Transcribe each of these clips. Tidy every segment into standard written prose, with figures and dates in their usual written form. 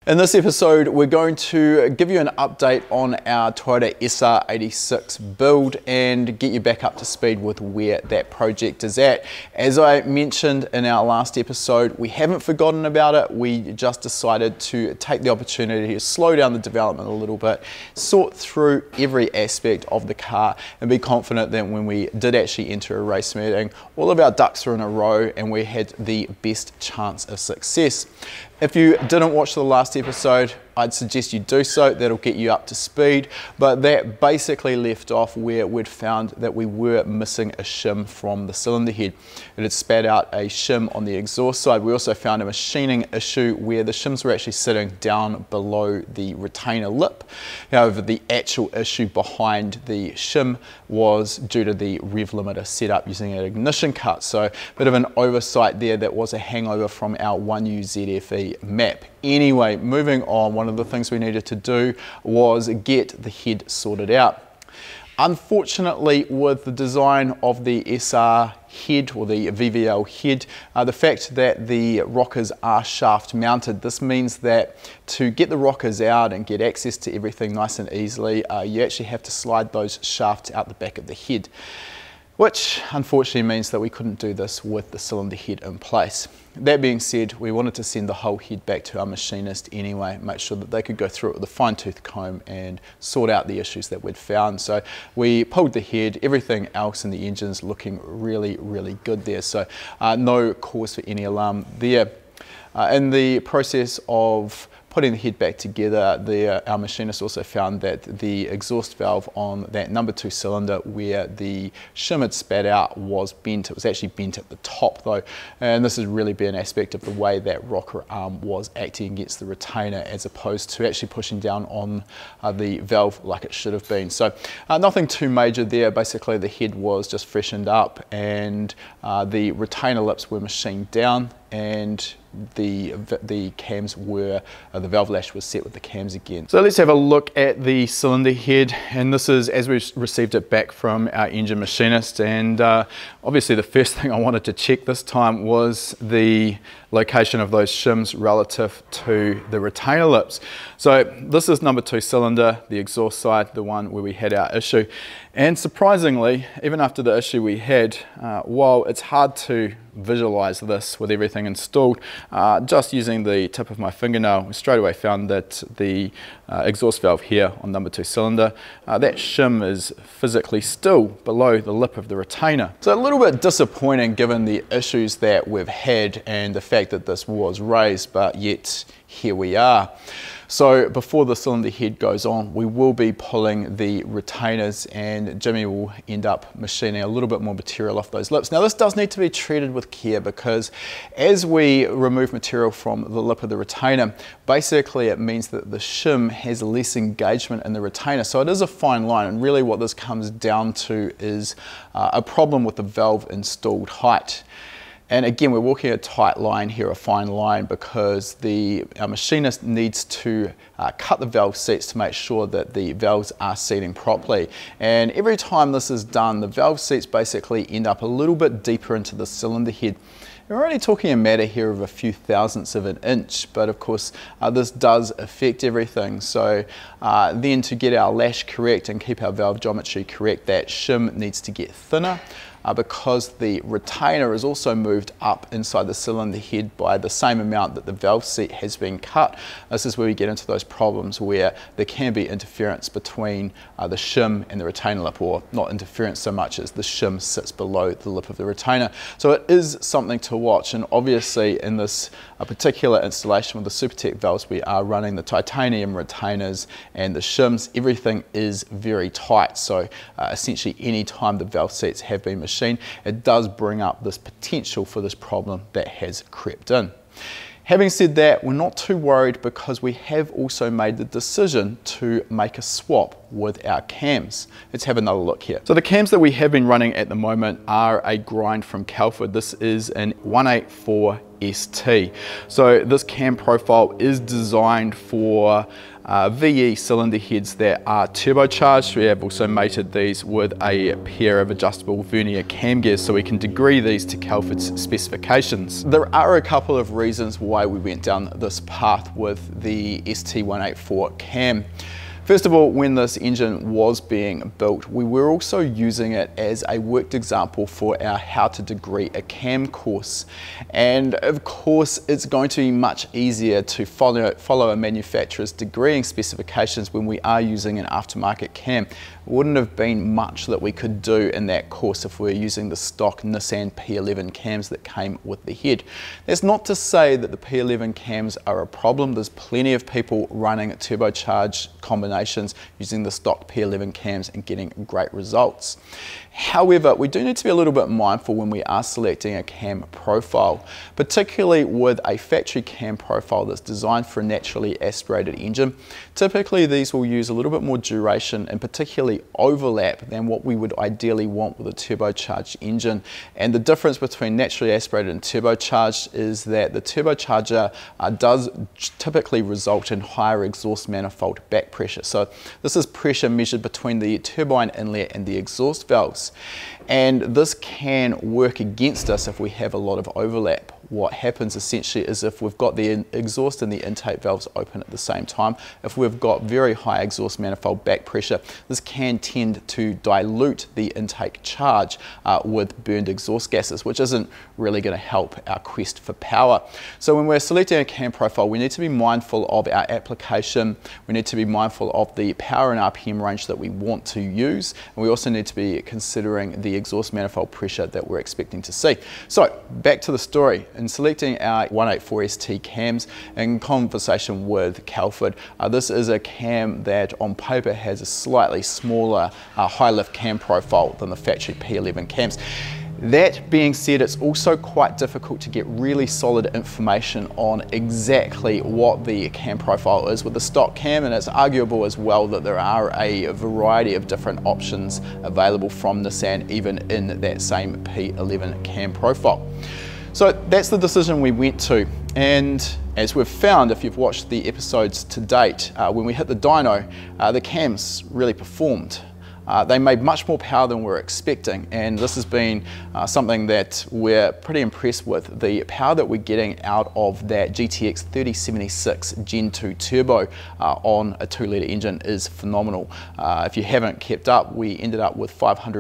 In this episode, we're going to give you an update on our Toyota SR86 build and get you back up to speed with where that project is at. As I mentioned in our last episode, we haven't forgotten about it. We just decided to take the opportunity to slow down the development a little bit, sort through every aspect of the car, and be confident that when we did actually enter a race meeting, all of our ducks were in a row and we had the best chance of success. If you didn't watch the last episode, I'd suggest you do so. That'll get you up to speed. But that basically left off where we'd found that we were missing a shim from the cylinder head. It had spat out a shim on the exhaust side. We also found a machining issue where the shims were actually sitting down below the retainer lip. However, the actual issue behind the shim was due to the rev limiter set up using an ignition cut. So a bit of an oversight there. That was a hangover from our 1U ZFE map. Anyway, moving on, one of the things we needed to do was get the head sorted out. Unfortunately, with the design of the SR head, or the VVL head, the fact that the rockers are shaft mounted, this means that to get the rockers out and get access to everything nice and easily, you actually have to slide those shafts out the back of the head, which unfortunately means that we couldn't do this with the cylinder head in place. That being said, we wanted to send the whole head back to our machinist anyway, make sure that they could go through it with a fine-tooth comb and sort out the issues that we'd found. So we pulled the head, everything else in the engine's looking really, really good there. So no cause for any alarm there. In the process of putting the head back together, our machinist also found that the exhaust valve on that number 2 cylinder where the shim had spat out was bent. It was actually bent at the top though, and this has really been an aspect of the way that rocker arm was acting against the retainer as opposed to actually pushing down on the valve like it should have been. So nothing too major there. Basically the head was just freshened up and the retainer lips were machined down, and the cams were, the valve lash was set with the cams again. So let's have a look at the cylinder head, and this is as we received it back from our engine machinist. And obviously the first thing I wanted to check this time was the location of those shims relative to the retainer lips. So this is number 2 cylinder, the exhaust side, the one where we had our issue. And surprisingly, even after the issue we had, while it's hard to visualize this with everything installed, just using the tip of my fingernail, we straight away found that the exhaust valve here on number 2 cylinder, that shim is physically still below the lip of the retainer. So a little bit disappointing given the issues that we've had and the fact that this was raised, but yet here we are. So before the cylinder head goes on, we will be pulling the retainers, and Jimmy will end up machining a little bit more material off those lips. Now this does need to be treated with care, because as we remove material from the lip of the retainer, basically it means that the shim has less engagement in the retainer. So it is a fine line, and really what this comes down to is a problem with the valve installed height. And again, we're walking a tight line here, a fine line, because our machinist needs to cut the valve seats to make sure that the valves are seating properly. And every time this is done, the valve seats basically end up a little bit deeper into the cylinder head. We're only talking a matter here of a few thousandths of an inch, but of course this does affect everything. So then to get our lash correct and keep our valve geometry correct, that shim needs to get thinner. Because the retainer is also moved up inside the cylinder head by the same amount that the valve seat has been cut. This is where we get into those problems where there can be interference between the shim and the retainer lip, or not interference so much as the shim sits below the lip of the retainer. So it is something to watch, and obviously in this particular installation with the Supertech valves, we are running the titanium retainers and the shims. Everything is very tight, so essentially any time the valve seats have been machined, it does bring up this potential for this problem that has crept in. Having said that, we're not too worried, because we have also made the decision to make a swap with our cams. Let's have another look here. So the cams that we have been running at the moment are a grind from Kelford. This is an 184 ST. So this cam profile is designed for VE cylinder heads that are turbocharged. We have also mated these with a pair of adjustable vernier cam gears so we can degree these to Kelford's specifications. There are a couple of reasons why we went down this path with the ST184 cam. First of all, when this engine was being built, we were also using it as a worked example for our how to degree a cam course. And of course, it's going to be much easier to follow a manufacturer's degreeing specifications when we are using an aftermarket cam. Wouldn't have been much that we could do in that course if we were using the stock Nissan P11 cams that came with the head. That's not to say that the P11 cams are a problem. There's plenty of people running turbocharged combinations using the stock P11 cams and getting great results. However, we do need to be a little bit mindful when we are selecting a cam profile, particularly with a factory cam profile that's designed for a naturally aspirated engine. Typically, these will use a little bit more duration and particularly overlap than what we would ideally want with a turbocharged engine. And the difference between naturally aspirated and turbocharged is that the turbocharger does typically result in higher exhaust manifold back pressure. So this is pressure measured between the turbine inlet and the exhaust valves. And this can work against us if we have a lot of overlap. What happens essentially is if we've got the exhaust and the intake valves open at the same time, if we've got very high exhaust manifold back pressure, this can tend to dilute the intake charge with burned exhaust gases, which isn't really going to help our quest for power. So when we're selecting a cam profile, we need to be mindful of our application, we need to be mindful of the power and RPM range that we want to use, and we also need to be considering the exhaust manifold pressure that we're expecting to see. So back to the story. In selecting our 184 ST cams in conversation with Kelford, this is a cam that on paper has a slightly smaller high lift cam profile than the factory P11 cams. That being said, it's also quite difficult to get really solid information on exactly what the cam profile is with the stock cam, and it's arguable as well that there are a variety of different options available from Nissan even in that same P11 cam profile. So that's the decision we went to, and as we've found, if you've watched the episodes to date, when we hit the dyno, the cams really performed. They made much more power than we were expecting, and this has been something that we're pretty impressed with. The power that we're getting out of that GTX 3076 Gen 2 turbo on a 2-litre engine is phenomenal. If you haven't kept up, we ended up with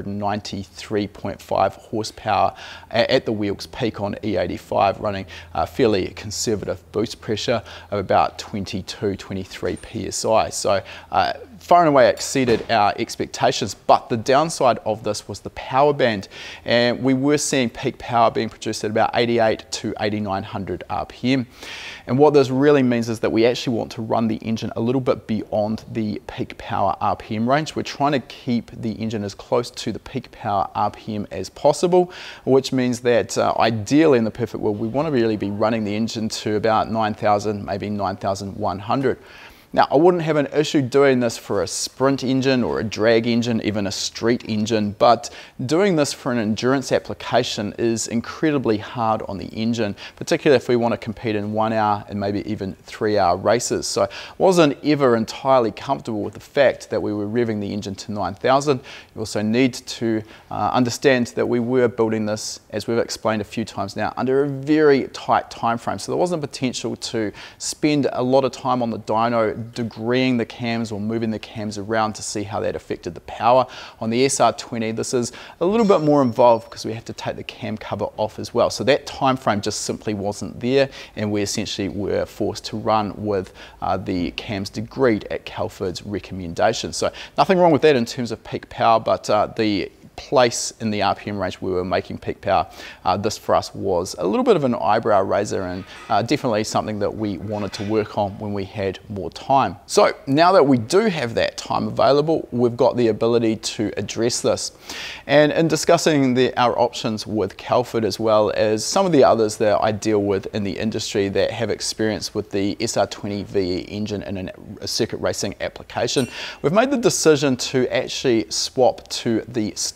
593.5 horsepower at the wheel's peak on E85, running a fairly conservative boost pressure of about 22-23 psi. So far and away exceeded our expectations, but the downside of this was the power band, and we were seeing peak power being produced at about 88 to 8900 RPM. And what this really means is that we actually want to run the engine a little bit beyond the peak power RPM range. We're trying to keep the engine as close to the peak power RPM as possible, which means that ideally in the perfect world, we want to really be running the engine to about 9,000, maybe 9,100. Now, I wouldn't have an issue doing this for a sprint engine or a drag engine, even a street engine, but doing this for an endurance application is incredibly hard on the engine, particularly if we want to compete in 1 hour and maybe even 3-hour races. So I wasn't ever entirely comfortable with the fact that we were revving the engine to 9,000. You also need to understand that we were building this, as we've explained a few times now, under a very tight time frame. So there wasn't potential to spend a lot of time on the dyno degreeing the cams or moving the cams around to see how that affected the power. On the SR20, this is a little bit more involved because we have to take the cam cover off as well. So that time frame just simply wasn't there, and we essentially were forced to run with the cams degreed at Kelford's recommendation. So nothing wrong with that in terms of peak power, but the place in the RPM range we were making peak power, this for us was a little bit of an eyebrow raiser, and definitely something that we wanted to work on when we had more time. So now that we do have that time available, we've got the ability to address this. And in discussing our options with Kelford, as well as some of the others that I deal with in the industry that have experience with the SR20VE engine in a circuit racing application, we've made the decision to actually swap to the stock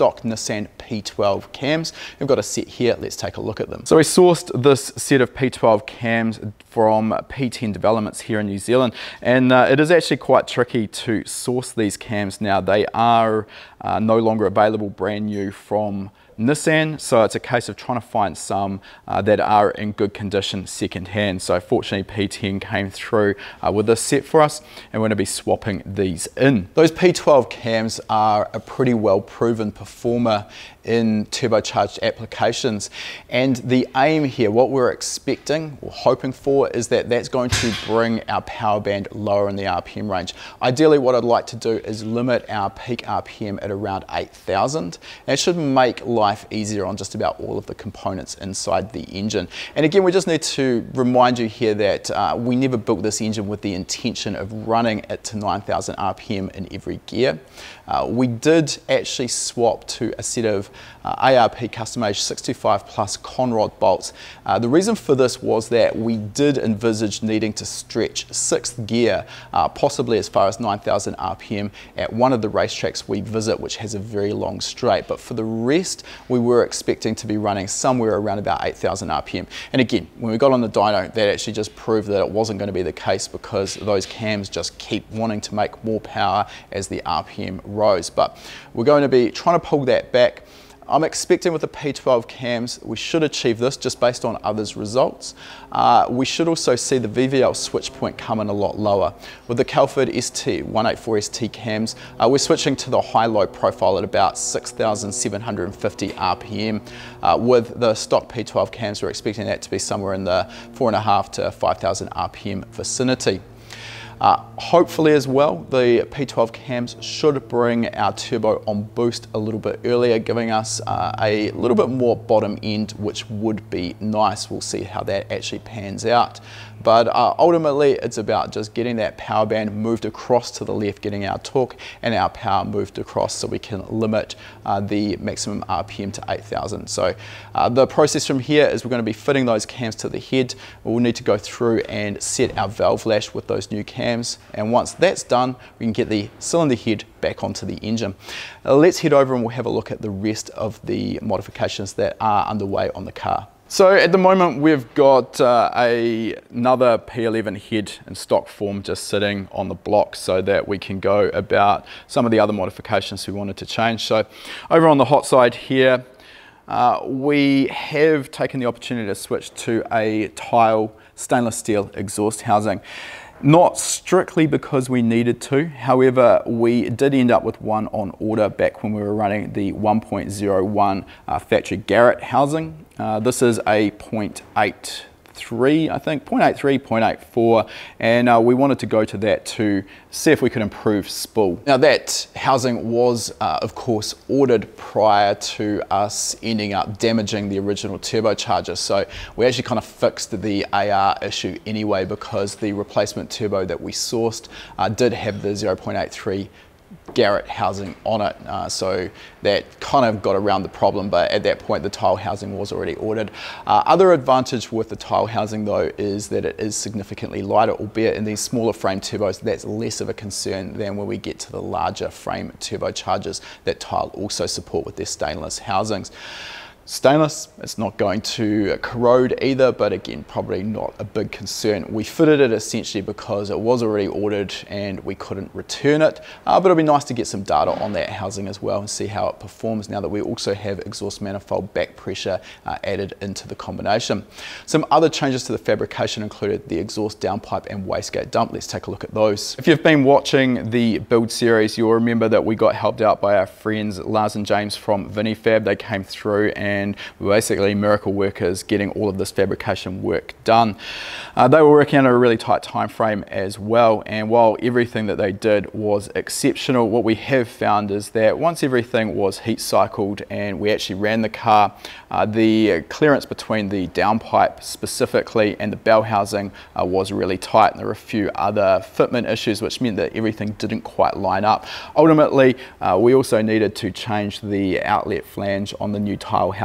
stock Nissan P12 cams. We've got a set here, let's take a look at them. So we sourced this set of P12 cams from P10 Developments here in New Zealand, and it is actually quite tricky to source these cams now. They are no longer available brand new from Nissan, so it's a case of trying to find some that are in good condition second hand. So fortunately P10 came through with this set for us, and we're going to be swapping these in. Those P12 cams are a pretty well proven performer in turbocharged applications, and the aim here, what we're expecting or hoping for, is that that's going to bring our power band lower in the RPM range. Ideally what I'd like to do is limit our peak RPM at around 8,000. That should make life easier on just about all of the components inside the engine. And again, we just need to remind you here that we never built this engine with the intention of running it to 9,000 RPM in every gear. We did actually swap to a set of ARP custom age 625 plus conrod bolts. The reason for this was that we did envisage needing to stretch sixth gear possibly as far as 9,000 RPM at one of the racetracks we visit, which has a very long straight, but for the rest we were expecting to be running somewhere around about 8,000 RPM. And again, when we got on the dyno, that actually just proved that it wasn't going to be the case, because those cams just keep wanting to make more power as the RPM rose. But we're going to be trying to pull that back. I'm expecting with the P12 cams we should achieve this just based on others' results. We should also see the VVL switch point come in a lot lower. With the Kelford ST184ST cams, we're switching to the high-low profile at about 6,750 RPM. With the stock P12 cams, we're expecting that to be somewhere in the 4,500 to 5,000 RPM vicinity. Hopefully as well, the P12 cams should bring our turbo on boost a little bit earlier, giving us a little bit more bottom end, which would be nice. We'll see how that actually pans out. But ultimately, it's about just getting that power band moved across to the left, getting our torque and our power moved across so we can limit the maximum RPM to 8,000. So the process from here is we're going to be fitting those cams to the head. We'll need to go through and set our valve lash with those new cams. And once that's done, we can get the cylinder head back onto the engine. Let's head over and we'll have a look at the rest of the modifications that are underway on the car. So at the moment we've got another P11 head in stock form just sitting on the block so that we can go about some of the other modifications we wanted to change. So over on the hot side here, we have taken the opportunity to switch to a TiAL stainless steel exhaust housing. Not strictly because we needed to, however we did end up with one on order back when we were running the 1.01 factory Garrett housing. This is a 0.83, I think, 0.83, 0.84, and we wanted to go to that to see if we could improve spool. Now that housing was of course ordered prior to us ending up damaging the original turbocharger, so we actually kind of fixed the AR issue anyway, because the replacement turbo that we sourced did have the 0.83 Garrett housing on it, so that kind of got around the problem, but at that point the TiAL housing was already ordered. Other advantage with the TiAL housing though is that it is significantly lighter, albeit in these smaller frame turbos that's less of a concern than when we get to the larger frame turbochargers that TiAL also support with their stainless housings. Stainless, it's not going to corrode either, but again, probably not a big concern. We fitted it essentially because it was already ordered and we couldn't return it, but it'll be nice to get some data on that housing as well and see how it performs now that we also have exhaust manifold back pressure added into the combination. Some other changes to the fabrication included the exhaust downpipe and wastegate dump. Let's take a look at those. If you've been watching the build series, you'll remember that we got helped out by our friends Lars and James from Vinifab. They came through and we're basically miracle workers getting all of this fabrication work done. They were working on a really tight time frame as well, and while everything that they did was exceptional, what we have found is that once everything was heat cycled and we actually ran the car, the clearance between the downpipe specifically and the bell housing was really tight, and there were a few other fitment issues which meant that everything didn't quite line up. Ultimately, we also needed to change the outlet flange on the new TiAL housing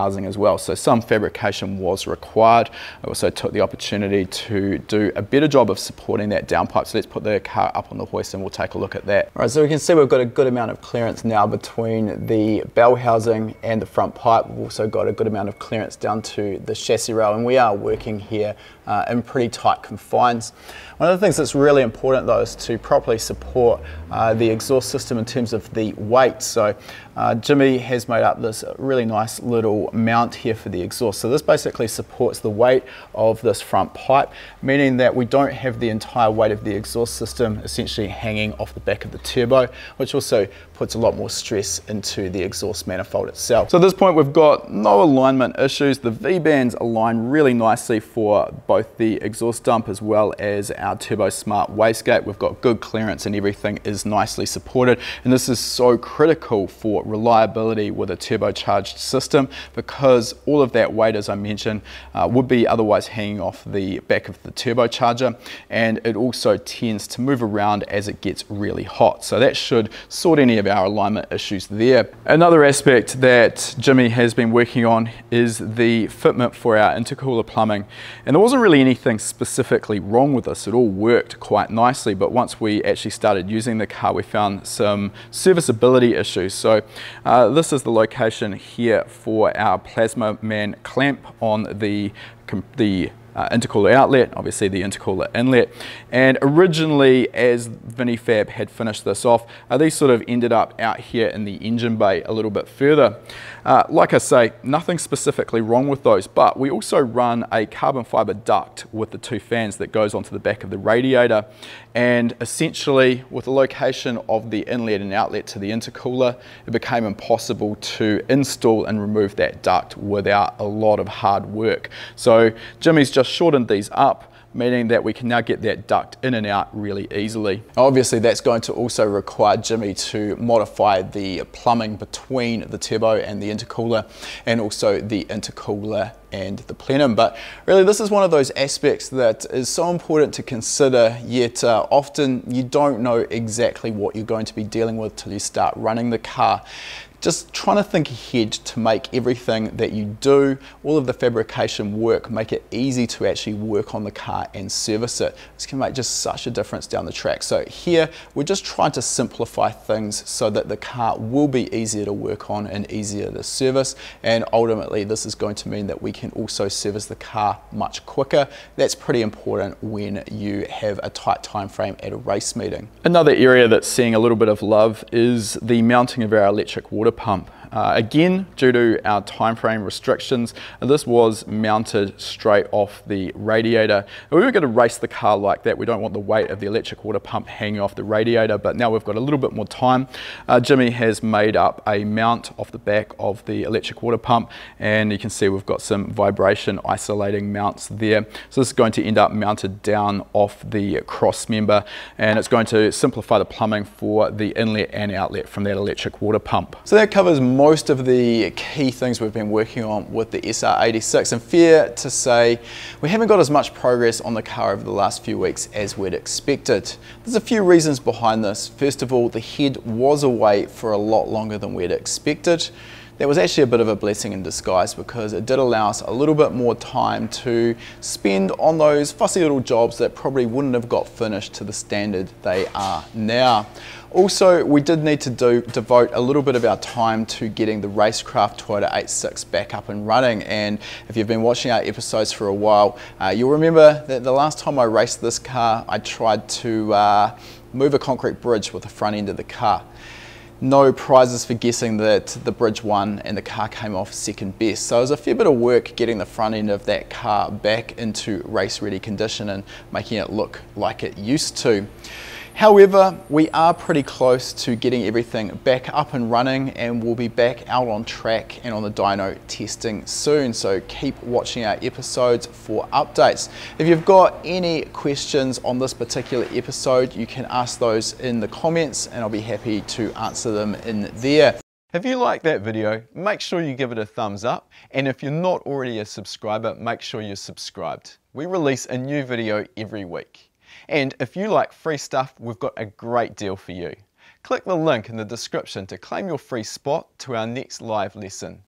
housing as well. So some fabrication was required. I also took the opportunity to do a better job of supporting that downpipe. So let's put the car up on the hoist and we'll take a look at that. All right, so we can see we've got a good amount of clearance now between the bell housing and the front pipe. We've also got a good amount of clearance down to the chassis rail, and we are working here in pretty tight confines. One of the things that's really important though is to properly support the exhaust system in terms of the weight. So Jimmy has made up this really nice little mount here for the exhaust. So this basically supports the weight of this front pipe, meaning that we don't have the entire weight of the exhaust system essentially hanging off the back of the turbo, which also puts a lot more stress into the exhaust manifold itself. So at this point we've got no alignment issues. The V-bands align really nicely for both the exhaust dump as well as our Turbo Smart wastegate. We've got good clearance and everything is nicely supported, and this is so critical for reliability with a turbocharged system, because all of that weight, as I mentioned, would be otherwise hanging off the back of the turbocharger, and it also tends to move around as it gets really hot. So that should sort any of our alignment issues there. Another aspect that Jimmy has been working on is the fitment for our intercooler plumbing, and there wasn't really anything specifically wrong with this. It all worked quite nicely, but once we actually started using the car we found some serviceability issues. So this is the location here for our Plasma Man clamp on the intercooler outlet, obviously the intercooler inlet, and originally as Vinifab had finished this off, these sort of ended up out here in the engine bay a little bit further. Like I say, nothing specifically wrong with those, but we also run a carbon fiber duct with the two fans that goes onto the back of the radiator, and essentially with the location of the inlet and outlet to the intercooler, it became impossible to install and remove that duct without a lot of hard work. So Jimmy's just shortened these up, meaning that we can now get that duct in and out really easily. Obviously that's going to also require Jimmy to modify the plumbing between the turbo and the intercooler, and also the intercooler and the plenum. But really this is one of those aspects that is so important to consider, yet often you don't know exactly what you're going to be dealing with till you start running the car. Just trying to think ahead to make everything that you do, all of the fabrication work, make it easy to actually work on the car and service it. This can make just such a difference down the track. So here we're just trying to simplify things so that the car will be easier to work on and easier to service, and ultimately this is going to mean that we can also service the car much quicker. That's pretty important when you have a tight time frame at a race meeting. Another area that's seeing a little bit of love is the mounting of our electric water pump. Again, due to our time frame restrictions, this was mounted straight off the radiator. We were going to race the car like that. We don't want the weight of the electric water pump hanging off the radiator, but now we've got a little bit more time. Jimmy has made up a mount off the back of the electric water pump, and you can see we've got some vibration isolating mounts there. So this is going to end up mounted down off the cross member, and it's going to simplify the plumbing for the inlet and outlet from that electric water pump. So that covers most of the key things we've been working on with the SR86, and fair to say we haven't got as much progress on the car over the last few weeks as we'd expected. There's a few reasons behind this. First of all, the head was away for a lot longer than we'd expected. That was actually a bit of a blessing in disguise, because it did allow us a little bit more time to spend on those fussy little jobs that probably wouldn't have got finished to the standard they are now. Also, we did need to devote a little bit of our time to getting the racecraft Toyota 86 back up and running, and if you've been watching our episodes for a while, you'll remember that the last time I raced this car, I tried to move a concrete bridge with the front end of the car. No prizes for guessing that the bridge won and the car came off second best. So it was a fair bit of work getting the front end of that car back into race ready condition and making it look like it used to. However, we are pretty close to getting everything back up and running, and we'll be back out on track and on the dyno testing soon, so keep watching our episodes for updates. If you've got any questions on this particular episode, you can ask those in the comments and I'll be happy to answer them in there. If you like that video, make sure you give it a thumbs up, and if you're not already a subscriber, make sure you're subscribed. We release a new video every week. And if you like free stuff, we've got a great deal for you. Click the link in the description to claim your free spot to our next live lesson.